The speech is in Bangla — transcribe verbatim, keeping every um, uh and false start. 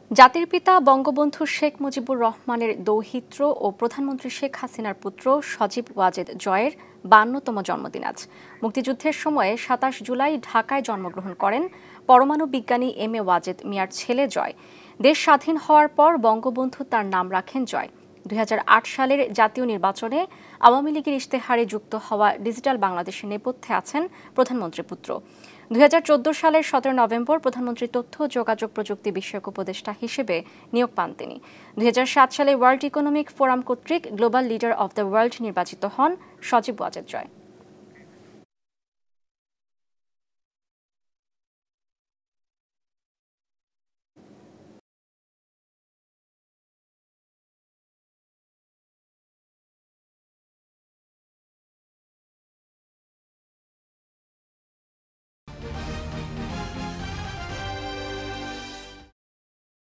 জাতির পিতা বঙ্গবন্ধু শেখ মুজিবুর রহমানের দৌহিত্র ও প্রধানমন্ত্রী শেখ হাসিনার পুত্র সজীব ওয়াজেদ জয়ের বায়ান্নতম জন্মদিন আজ। মুক্তিযুদ্ধের সময়ে সাতাশ জুলাই ঢাকায় জন্মগ্রহণ করেন পরমাণু বিজ্ঞানী এম এ ওয়াজেদ মিয়ার ছেলে জয়। দেশ স্বাধীন হওয়ার পর বঙ্গবন্ধু তার নাম রাখেন জয়। দুই হাজার আট সালের জাতীয় নির্বাচনে আওয়ামী লীগের ইশতেহারে যুক্ত হওয়া ডিজিটাল বাংলাদেশের নেপথ্যে আছেন প্রধানমন্ত্রী পুত্র। দুই হাজার চোদ্দ সালের সতেরো নভেম্বর প্রধানমন্ত্রী তথ্য যোগাযোগ প্রযুক্তি বিষয়ক উপদেষ্টা হিসেবে নিয়োগ পান তিনি। দুই হাজার সাত সালে ওয়ার্ল্ড ইকোনমিক ফোরাম কর্তৃক global leader of the world নির্বাচিত হন সজীব ওয়াজেদ জয়।